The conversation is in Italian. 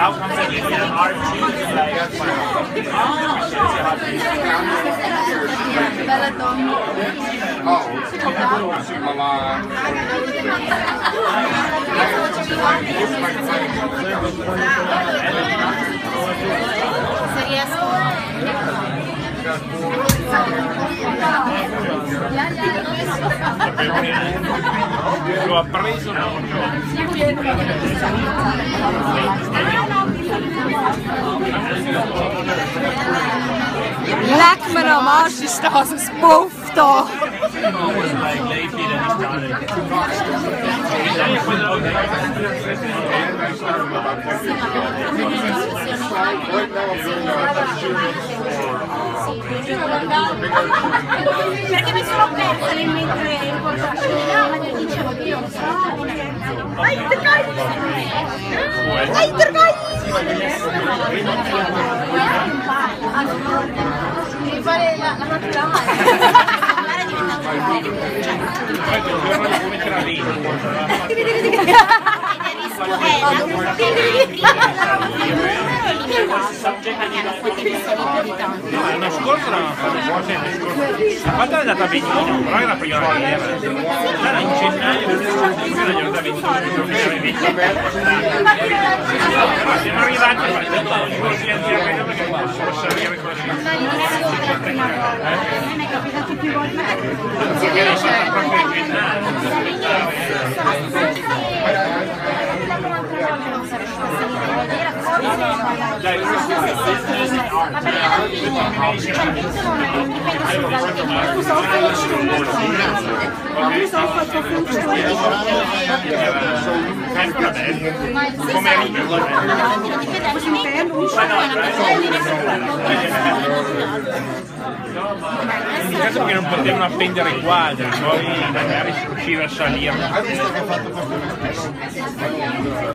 Bella donna. Sì, ma la... Se riesco. L'ho appreso Leck mir am Arsch, ist das ein Puff da! Perché mi sono persa nel mentre il corso acceleravano e dicevo che io non so. Vai, intercai! Vai, intercai! Devi fare la naturale. Era diventato un l'anno scorso l'hanno fatto, la fatta è andata benissimo, però era prima di era in gennaio non era giornata 21, siamo arrivati a i corsi anziani perché possono salire con la mi è capitato più volte. è stata proprio in gennaio. Dai, Ma perché alla fine dipende come in caso perché non potevano appendere i quadri, poi magari si riusciva a salire.